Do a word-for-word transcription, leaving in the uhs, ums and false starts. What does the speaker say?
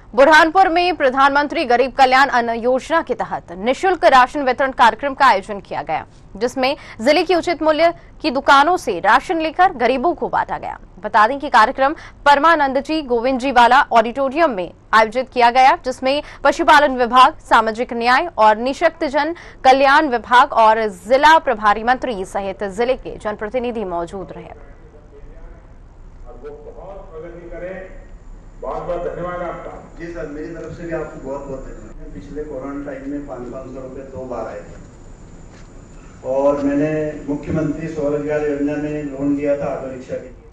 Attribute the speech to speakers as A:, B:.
A: बुरहानपुर में प्रधानमंत्री गरीब कल्याण अन्न योजना के तहत निशुल्क राशन वितरण कार्यक्रम का आयोजन किया गया, जिसमें जिले की उचित मूल्य की दुकानों से राशन लेकर गरीबों को बांटा गया। बता दें कि कार्यक्रम परमानंद जी गोविंद जी वाला ऑडिटोरियम में आयोजित किया गया, जिसमें पशुपालन विभाग, सामाजिक न्याय और निःशक्त जन कल्याण विभाग और जिला प्रभारी मंत्री सहित जिले के जनप्रतिनिधि मौजूद रहे।
B: बहुत बहुत धन्यवाद आपका।
C: जी सर, मेरी तरफ से भी आपको बहुत बहुत धन्यवाद। पिछले कोरोना टाइम में पाँच पाँच सौ रुपये दो बार आए थे और मैंने मुख्यमंत्री स्वरोजगार योजना में लोन लिया था ऑटो रिक्शा के लिए।